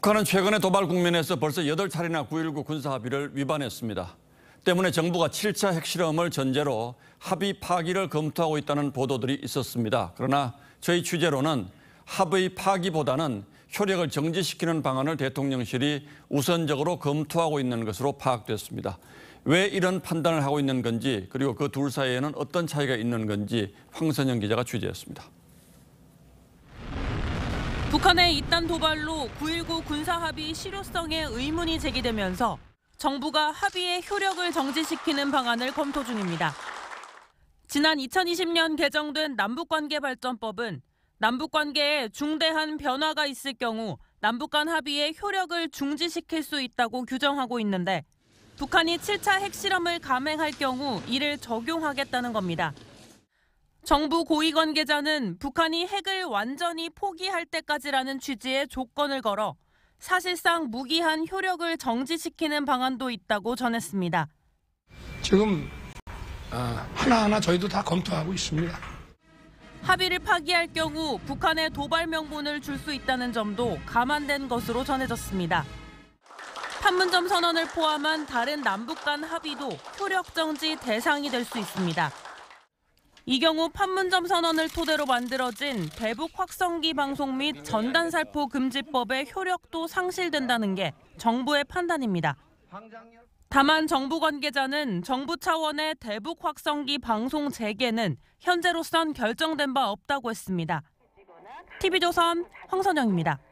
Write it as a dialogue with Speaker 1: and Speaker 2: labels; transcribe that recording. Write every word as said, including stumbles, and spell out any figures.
Speaker 1: 북한은 최근에 도발 국면에서 벌써 여덟 차례나 구일구 군사합의를 위반했습니다. 때문에 정부가 칠 차 핵실험을 전제로 합의 파기를 검토하고 있다는 보도들이 있었습니다. 그러나 저희 취재로는 합의 파기보다는 효력을 정지시키는 방안을 대통령실이 우선적으로 검토하고 있는 것으로 파악됐습니다. 왜 이런 판단을 하고 있는 건지, 그리고 그 둘 사이에는 어떤 차이가 있는 건지 황선영 기자가 취재했습니다.
Speaker 2: 북한의 이딴 도발로 구일구 군사합의 실효성에 의문이 제기되면서 정부가 합의의 효력을 정지시키는 방안을 검토 중입니다. 지난 이천이십 년 개정된 남북관계발전법은 남북관계에 중대한 변화가 있을 경우 남북 간 합의의 효력을 중지시킬 수 있다고 규정하고 있는데 북한이 칠 차 핵실험을 감행할 경우 이를 적용하겠다는 겁니다. 정부 고위 관계자는 북한이 핵을 완전히 포기할 때까지라는 취지의 조건을 걸어 사실상 무기한 효력을 정지시키는 방안도 있다고 전했습니다.
Speaker 3: 지금 하나하나 저희도 다 검토하고 있습니다.
Speaker 2: 합의를 파기할 경우 북한에 도발 명분을 줄 수 있다는 점도 감안된 것으로 전해졌습니다. 판문점 선언을 포함한 다른 남북 간 합의도 효력 정지 대상이 될 수 있습니다. 이 경우 판문점 선언을 토대로 만들어진 대북 확성기 방송 및 전단살포 금지법의 효력도 상실된다는 게 정부의 판단입니다. 다만 정부 관계자는 정부 차원의 대북 확성기 방송 재개는 현재로선 결정된 바 없다고 했습니다. 티비조선 황선영입니다.